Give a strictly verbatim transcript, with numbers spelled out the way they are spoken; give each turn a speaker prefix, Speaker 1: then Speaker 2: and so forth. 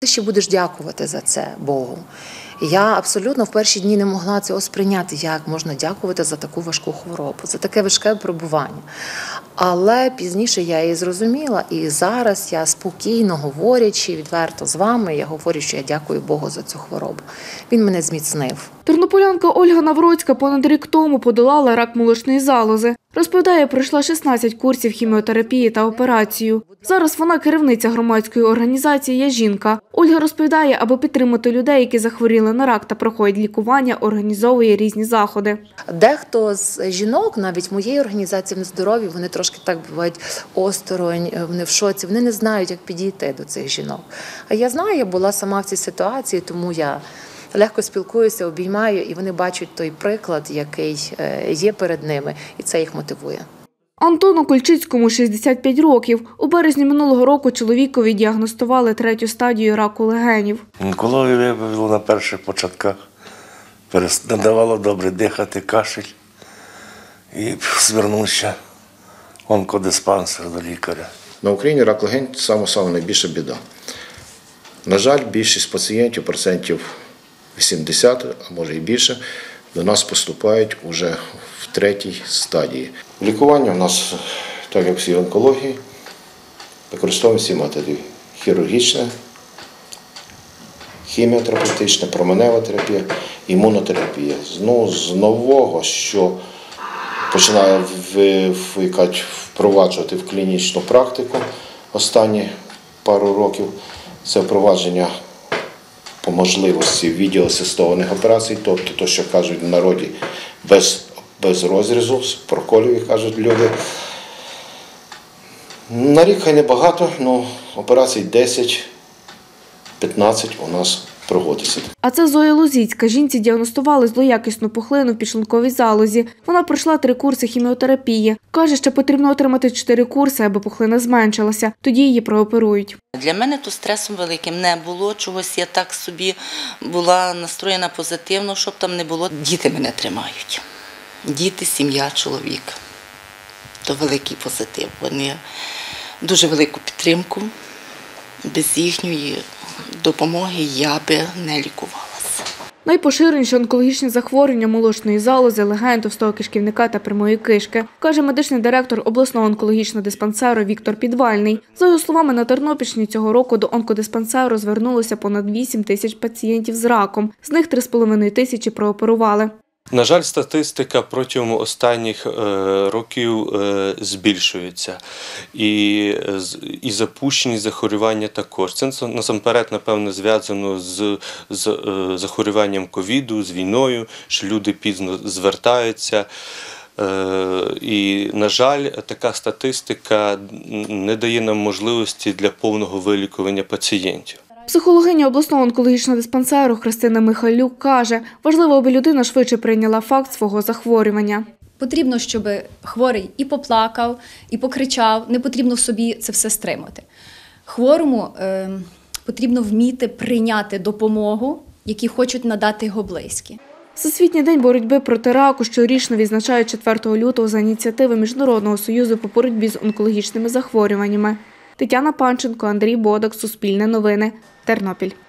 Speaker 1: Ти ще будеш дякувати за це Богу. Я абсолютно в перші дні не могла цього сприйняти, як можна дякувати за таку важку хворобу, за таке важке перебування. Але пізніше я її зрозуміла, і зараз я спокійно говорячи, відверто з вами, я говорю, що я дякую Богу за цю хворобу. Він мене зміцнив.
Speaker 2: Тернополянка Ольга Навроцька понад рік тому подолала рак молочної залози. Розповідає, пройшла шістнадцять курсів хіміотерапії та операцію. Зараз вона керівниця громадської організації «Я жінка». Ольга розповідає, аби підтримати людей, які захворіли на рак та проходять лікування, організовує різні заходи.
Speaker 1: Дехто з жінок, навіть моєї організації «Нездорові», вони трошки так бувають осторонь, вони в шоці, вони не знають, як підійти до цих жінок. А я знаю, я була сама в цій ситуації, тому я легко спілкуюся, обіймаю, і вони бачать той приклад, який є перед ними, і це їх мотивує.
Speaker 2: Антону Кульчицькому шістдесят п'ять років. У березні минулого року чоловікові діагностували третю стадію раку легенів.
Speaker 3: Онкологію виявило на перших початках. Не давало добре дихати, кашель. І звернувся в онкодиспансер до лікаря.
Speaker 4: На Україні рак легень – саме найбільша біда. На жаль, більшість пацієнтів, процентів вісімдесят, а може і більше, до нас поступають вже в третій стадії. Лікування у нас, так як всі онкології, використовуємо всі методи. Хірургічне, хіміотерапевтичне, променева терапія, імунотерапія. Ну, з нового, що починає впроваджувати в клінічну практику останні пару років, це впровадження по можливості відеоасистованих операцій, тобто те, що кажуть в народі, без, без розрізу, з проколів, кажуть люди. На рік хай небагато, але операцій десять-п'ятнадцять у нас проводиться.
Speaker 2: А це Зоя Лозіцька. Жінці діагностували злоякісну пухлину в підшлунковій залозі. Вона пройшла три курси хіміотерапії. Каже, що потрібно отримати чотири курси, аби пухлина зменшилася. Тоді її прооперують.
Speaker 5: Для мене то стресом великим не було. Чогось я так собі була настроєна позитивно, щоб там не було. Діти мене тримають. Діти, сім'я, чоловік. То великий позитив. Вони дуже велику підтримку. Без їхньої допомоги я би не лікувалася.
Speaker 2: Найпоширеніші онкологічні захворювання молочної залози, легень, товстого кишківника та прямої кишки, каже медичний директор обласного онкологічного диспансеру Віктор Підвальний. За його словами, на Тернопільщині цього року до онкодиспансеру звернулося понад вісім тисяч пацієнтів з раком. З них три з половиною тисячі прооперували.
Speaker 6: На жаль, статистика протягом останніх років збільшується. І, і запущені захворювання також. Це насамперед, напевно, зв'язано з, з захворюванням ковіду, з війною, що люди пізно звертаються. І, на жаль, така статистика не дає нам можливості для повного вилікування пацієнтів.
Speaker 2: Психологиня обласного онкологічного диспансеру Христина Михайлюк каже, важливо, аби людина швидше прийняла факт свого захворювання.
Speaker 7: Потрібно, щоб хворий і поплакав, і покричав, не потрібно в собі це все стримати. Хворому е, потрібно вміти прийняти допомогу, яку хочуть надати його близькі.
Speaker 2: Всесвітній день боротьби проти раку щорічно відзначають четвертого лютого за ініціативи Міжнародного союзу по боротьбі з онкологічними захворюваннями. Тетяна Панченко, Андрій Бодак, Суспільне новини, Тернопіль.